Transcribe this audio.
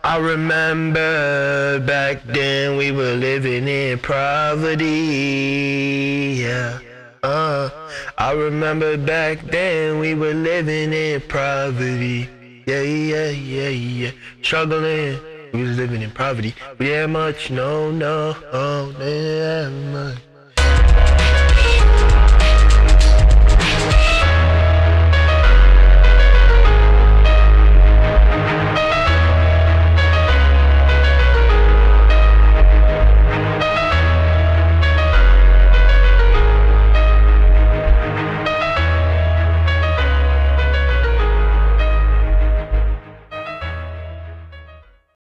I remember back then we were living in poverty. Yeah. I remember back then we were living in poverty. Yeah, yeah, yeah, yeah. Struggling. We was living in poverty. We had much, no, no, oh, they had much.